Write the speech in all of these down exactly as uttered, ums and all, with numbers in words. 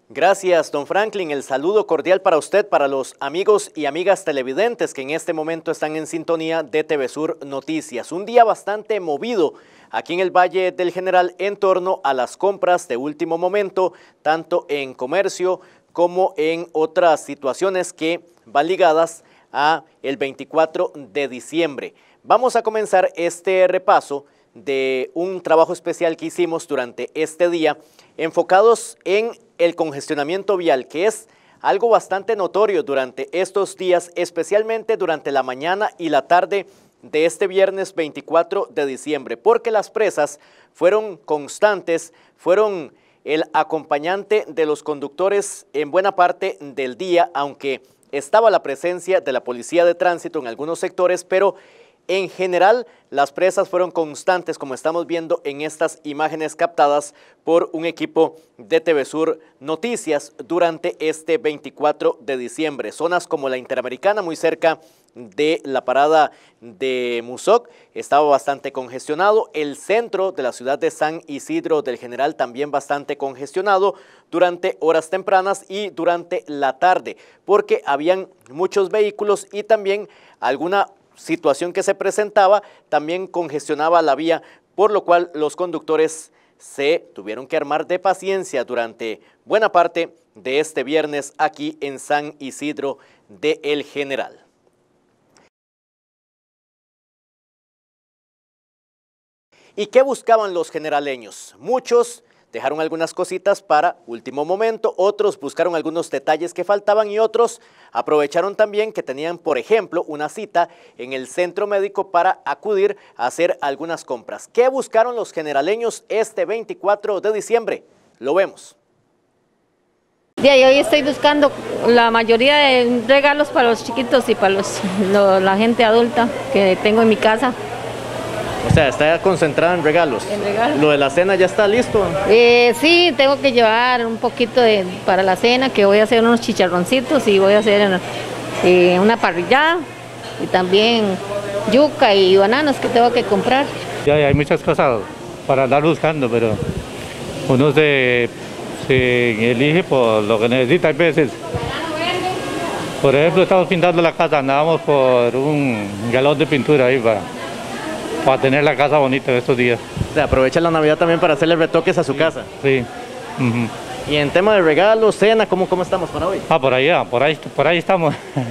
Gracias, don Franklin. El saludo cordial para usted, para los amigos y amigas televidentes que en este momento están en sintonía de T V Sur Noticias. Un día bastante movido aquí en el Valle del General en torno a las compras de último momento, tanto en comercio como en otras situaciones que van ligadas a el veinticuatro de diciembre. Vamos a comenzar este repaso de un trabajo especial que hicimos durante este día, enfocados en el congestionamiento vial, que es algo bastante notorio durante estos días, especialmente durante la mañana y la tarde de este viernes veinticuatro de diciembre, porque las presas fueron constantes, fueron el acompañante de los conductores en buena parte del día, aunque estaba la presencia de la policía de tránsito en algunos sectores, pero en general, las presas fueron constantes, como estamos viendo en estas imágenes captadas por un equipo de T V Sur Noticias durante este veinticuatro de diciembre. Zonas como la Interamericana, muy cerca de la parada de Musoc, estaba bastante congestionado. El centro de la ciudad de San Isidro del General también bastante congestionado durante horas tempranas y durante la tarde, porque habían muchos vehículos y también alguna situación que se presentaba también congestionaba la vía, por lo cual los conductores se tuvieron que armar de paciencia durante buena parte de este viernes aquí en San Isidro de El General. ¿Y qué buscaban los generaleños? Muchos dejaron algunas cositas para último momento, otros buscaron algunos detalles que faltaban y otros aprovecharon también que tenían, por ejemplo, una cita en el centro médico para acudir a hacer algunas compras. ¿Qué buscaron los generaleños este veinticuatro de diciembre? Lo vemos. De ahí hoy estoy buscando la mayoría de regalos para los chiquitos y para los, lo, la gente adulta que tengo en mi casa. O sea, está concentrada en regalos. En regalos. ¿Lo de la cena ya está listo? Eh, sí, tengo que llevar un poquito de, para la cena, que voy a hacer unos chicharroncitos y voy a hacer eh, una parrillada y también yuca y bananas que tengo que comprar. Ya hay muchas cosas para andar buscando, pero uno se, se elige por lo que necesita. Hay veces, por ejemplo, estamos pintando la casa, andábamos por un galón de pintura ahí para... para tener la casa bonita en estos días. O sea, aprovecha la Navidad también para hacerle retoques a su sí, casa. Sí. Uh-huh. Y en tema de regalos, cena, ¿cómo, cómo estamos para hoy? Ah, por allá, por ahí, por ahí estamos.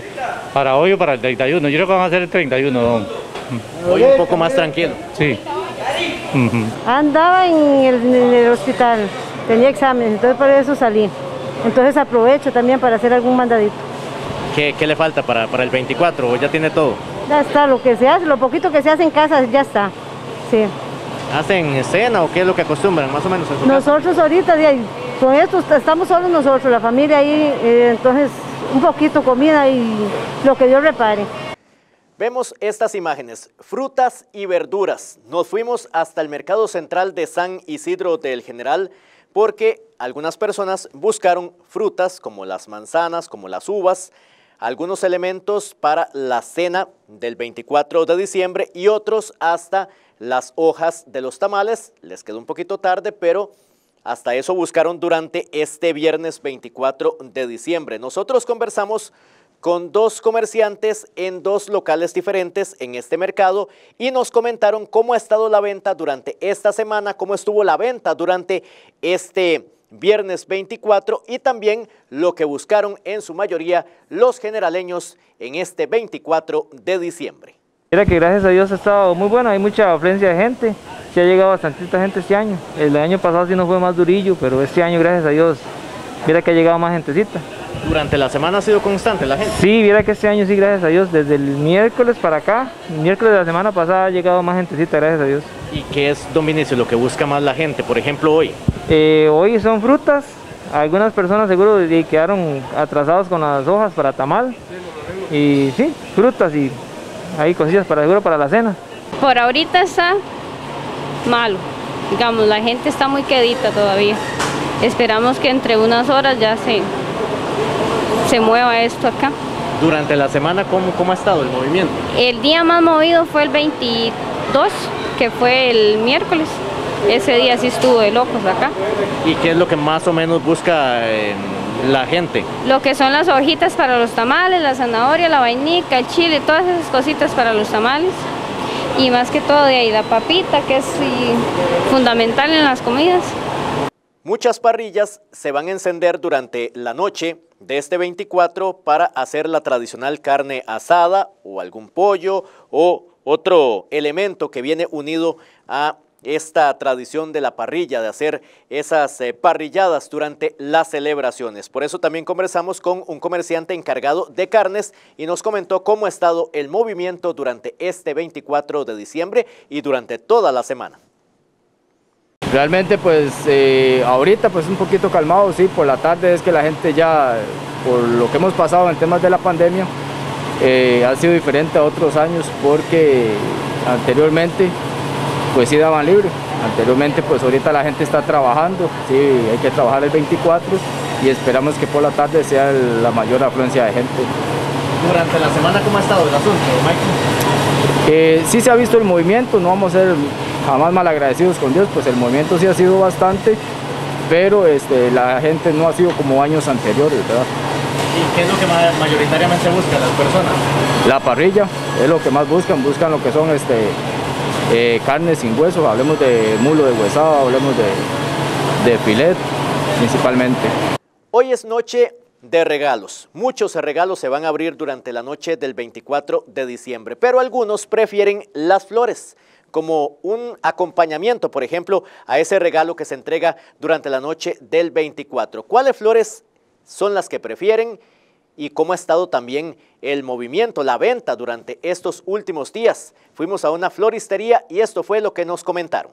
Para hoy o para el treinta y uno. Yo creo que van a ser el treinta y uno. Hoy un poco más tranquilo. Sí. Uh-huh. Andaba en el, en el hospital, tenía exámenes, entonces por eso salí. Entonces aprovecho también para hacer algún mandadito. ¿Qué, qué le falta para, para el veinticuatro o ya tiene todo? Ya está, lo que se hace, lo poquito que se hace en casa, ya está, sí. ¿Hacen cena o qué es lo que acostumbran, más o menos en su Nosotros casa? ahorita, de ahí, con esto estamos solos nosotros, la familia ahí, eh, entonces un poquito comida y lo que Dios repare. Vemos estas imágenes, frutas y verduras. Nos fuimos hasta el mercado central de San Isidro del General porque algunas personas buscaron frutas como las manzanas, como las uvas, algunos elementos para la cena del veinticuatro de diciembre y otros hasta las hojas de los tamales. Les quedó un poquito tarde, pero hasta eso buscaron durante este viernes veinticuatro de diciembre. Nosotros conversamos con dos comerciantes en dos locales diferentes en este mercado y nos comentaron cómo ha estado la venta durante esta semana, cómo estuvo la venta durante este viernes veinticuatro y también lo que buscaron en su mayoría los generaleños en este veinticuatro de diciembre. Mira que gracias a Dios ha estado muy bueno, hay mucha afluencia de gente, sí ha llegado bastantita gente este año. El año pasado sí nos fue más durillo, pero este año gracias a Dios, mira que ha llegado más gentecita. ¿Durante la semana ha sido constante la gente? Sí, mira que este año sí, gracias a Dios, desde el miércoles para acá, el miércoles de la semana pasada ha llegado más gentecita, gracias a Dios. ¿Y qué es, don Vinicio, lo que busca más la gente, por ejemplo, hoy? Eh, hoy son frutas, algunas personas seguro quedaron atrasados con las hojas para tamal, y sí, frutas y hay cosillas para seguro para la cena. Por ahorita está malo, digamos, la gente está muy quedita todavía. Esperamos que entre unas horas ya se, se mueva esto acá. Durante la semana, ¿cómo, cómo ha estado el movimiento? El día más movido fue el veintidós, que fue el miércoles. ese día sí estuvo de locos acá. ¿Y qué es lo que más o menos busca eh, la gente? Lo que son las hojitas para los tamales, la zanahoria, la vainica, el chile, todas esas cositas para los tamales. Y más que todo de ahí la papita, que es sí, fundamental en las comidas. Muchas parrillas se van a encender durante la noche de este veinticuatro para hacer la tradicional carne asada o algún pollo o otro elemento que viene unido a esta tradición de la parrilla, de hacer esas eh, parrilladas durante las celebraciones. Por eso también conversamos con un comerciante encargado de carnes y nos comentó cómo ha estado el movimiento durante este veinticuatro de diciembre y durante toda la semana. Realmente pues eh, ahorita pues un poquito calmado, sí, por la tarde es que la gente ya, por lo que hemos pasado en temas de la pandemia, eh, ha sido diferente a otros años porque anteriormente pues sí daban libre, anteriormente pues ahorita la gente está trabajando, sí, hay que trabajar el veinticuatro y esperamos que por la tarde sea el, la mayor afluencia de gente. Durante la semana, ¿cómo ha estado el asunto, Michael? Eh, sí se ha visto el movimiento, no vamos a ser jamás malagradecidos con Dios, pues el movimiento sí ha sido bastante, pero este, la gente no ha sido como años anteriores, ¿verdad? ¿Y qué es lo que mayoritariamente buscan las personas? La parrilla es lo que más buscan, buscan lo que son este, eh, carnes sin hueso, hablemos de mulo de huesado, hablemos de, de filet principalmente. Hoy es noche de regalos. Muchos regalos se van a abrir durante la noche del veinticuatro de diciembre, pero algunos prefieren las flores como un acompañamiento, por ejemplo, a ese regalo que se entrega durante la noche del veinticuatro. ¿Cuáles flores son las que prefieren y cómo ha estado también el movimiento, la venta durante estos últimos días? Fuimos a una floristería y esto fue lo que nos comentaron.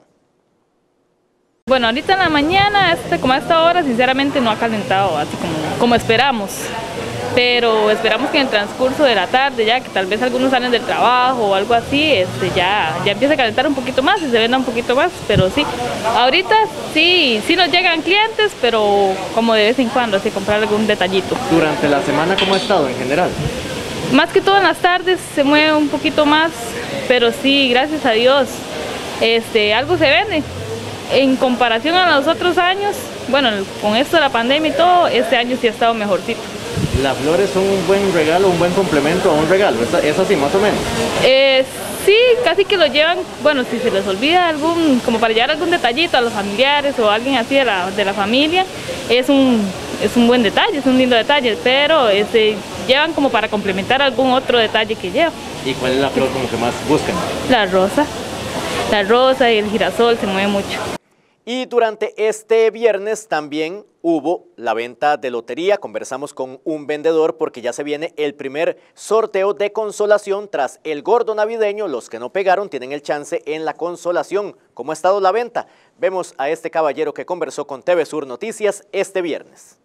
Bueno, ahorita en la mañana, este, como a esta hora, sinceramente no ha calentado así como, como esperamos. Pero esperamos que en el transcurso de la tarde, ya que tal vez algunos salen del trabajo o algo así, este, ya, ya empiece a calentar un poquito más y se venda un poquito más, pero sí. Ahorita sí, sí nos llegan clientes, pero como de vez en cuando, así comprar algún detallito. Durante la semana, ¿cómo ha estado en general? Más que todo en las tardes se mueve un poquito más, pero sí, gracias a Dios, este, algo se vende. En comparación a los otros años, bueno, con esto de la pandemia y todo, este año sí ha estado mejorcito. ¿Las flores son un buen regalo, un buen complemento a un regalo? ¿Es así más o menos? Eh, sí, casi que lo llevan, bueno, si se les olvida algún, como para llevar algún detallito a los familiares o a alguien así de la, de la familia, es un, es un buen detalle, es un lindo detalle, pero este, llevan como para complementar algún otro detalle que llevan. ¿Y cuál es la flor como que más buscan? La rosa. La rosa y el girasol se mueve mucho. Y durante este viernes también hubo la venta de lotería. Conversamos con un vendedor porque ya se viene el primer sorteo de consolación tras el gordo navideño. Los que no pegaron tienen el chance en la consolación. ¿Cómo ha estado la venta? Vemos a este caballero que conversó con T V Sur Noticias este viernes.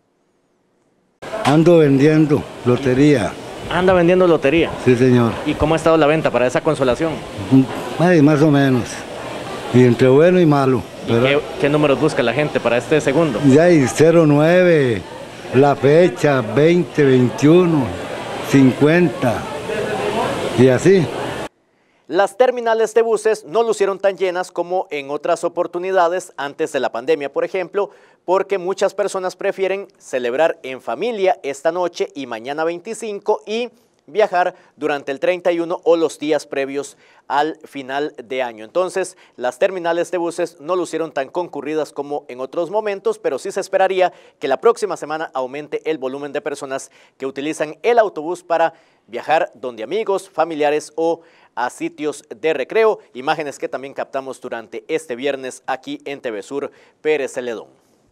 Ando vendiendo lotería. ¿Anda vendiendo lotería? Sí, señor. ¿Y cómo ha estado la venta para esa consolación? Ay, más o menos. Y entre bueno y malo. ¿Y qué, qué números busca la gente para este segundo? Ya hay cero nueve, la fecha veinte, veintiuno, cincuenta y así. Las terminales de buses no lucieron tan llenas como en otras oportunidades antes de la pandemia, por ejemplo, porque muchas personas prefieren celebrar en familia esta noche y mañana veinticinco y viajar durante el treinta y uno o los días previos al final de año. Entonces, las terminales de buses no lucieron tan concurridas como en otros momentos, pero sí se esperaría que la próxima semana aumente el volumen de personas que utilizan el autobús para viajar donde amigos, familiares o a sitios de recreo. Imágenes que también captamos durante este viernes aquí en T V Sur Pérez Celedón.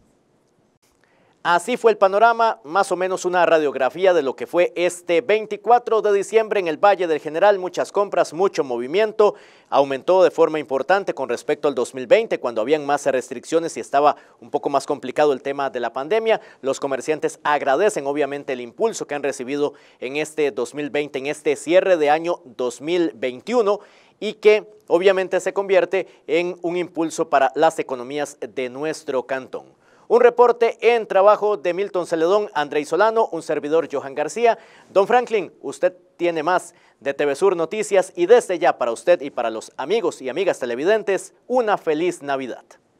Así fue el panorama, más o menos una radiografía de lo que fue este veinticuatro de diciembre en el Valle del General. Muchas compras, mucho movimiento, aumentó de forma importante con respecto al dos mil veinte, cuando habían más restricciones y estaba un poco más complicado el tema de la pandemia. Los comerciantes agradecen obviamente el impulso que han recibido en este dos mil veinte, en este cierre de año dos mil veintiuno, y que obviamente se convierte en un impulso para las economías de nuestro cantón. Un reporte en trabajo de Milton Celedón, Andrei Solano, un servidor Johan García. Don Franklin, usted tiene más de T V Sur Noticias y desde ya para usted y para los amigos y amigas televidentes, una feliz Navidad.